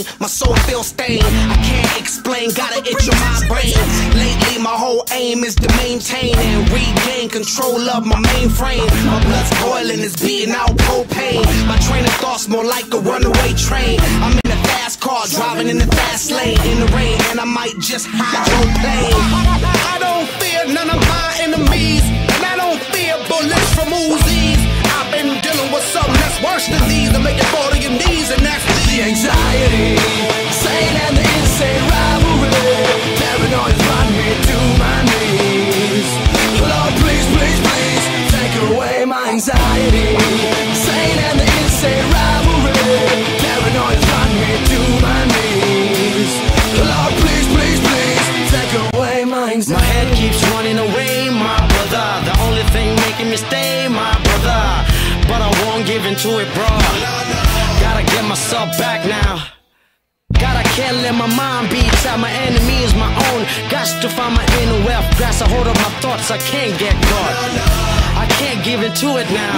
pain, my soul feels stained. I can't explain, got an itch on my brain. Lately my whole aim is to maintain and regain control of my mainframe. My blood's boiling, it's beating out propane. My train of thoughts more like a runaway train. I'm in a fast car, driving in the fast lane. In the rain, and I might just hydroplane. I don't fear none of my enemies, and I don't fear bullets from Uzis. I've been dealing with something that's worse than these, to make it fall to your knees, and that's the anxiety, sane and the insane rivalry. Paranoia's brought me to my knees. Lord, please, please, please, take away my anxiety, sane and the insane rivalry. Paranoia's brought me to my knees. Lord, please, please, please, take away my anxiety. My head keeps running away, my brother. The only thing making me stay, my brother. But I won't give into it, bro. Gotta get myself back now. Gotta can't let my mind be inside. My enemy is my own. Got to find my inner wealth. Grasp a hold of my thoughts, I can't get caught. I can't give into it now.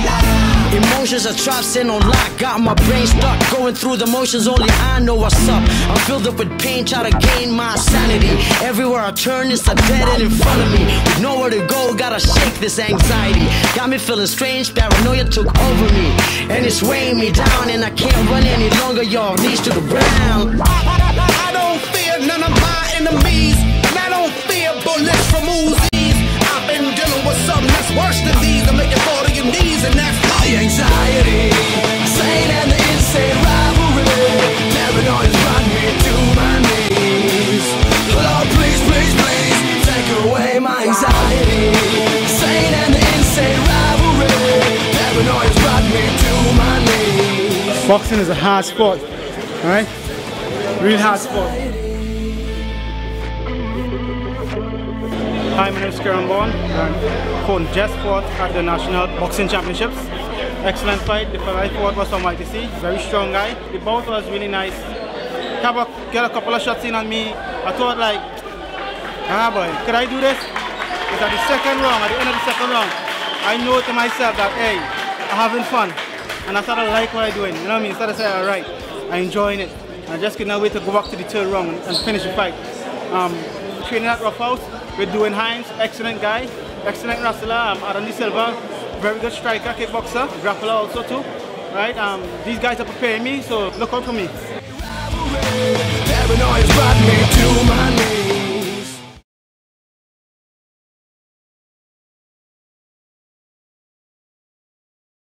Emotions are trapped in on lock. Got my brain stuck, going through the motions. Only I know what's up. I'm filled up with pain, try to gain my sanity. Everywhere I turn, it's a dead end in front of me. With nowhere to go, gotta shake this anxiety. Got me feeling strange, paranoia took over me, and it's weighing me down, and I can't run any longer, y'all. Knees to the ground. I don't fear none of my enemies, and I don't fear bullets from Uzis. I've been dealing with something that's worse than these, to make it fall to your knees, and that's the anxiety, sane and the insane rivalry. Paranoia's brought me to my knees. Lord, please, please, please, take away my anxiety, sane and the insane rivalry. Paranoia's brought me to my knees. Boxing is a hard sport, alright? Real hard sport. Hi, my name is Keron Bourne. I'm just fought at the National Boxing Championships. Excellent fight. The fight I fought was from YTC. Very strong guy. The bout was really nice. Get a couple of shots in on me. I thought like, boy, could I do this? Because at the second round, at the end of the second round, I know to myself that, hey, I'm having fun. And I started to like what I'm doing. You know what I mean? Started to say, alright, I'm enjoying it. I just cannot wait to go back to the third round and finish the fight. Training at Rough House with Dwayne Hines, excellent guy, excellent wrestler. Arandi Silva, very good striker, kickboxer, grappler also too. Right? These guys are preparing me, so look out for me. Paranoia's brought me to my knees.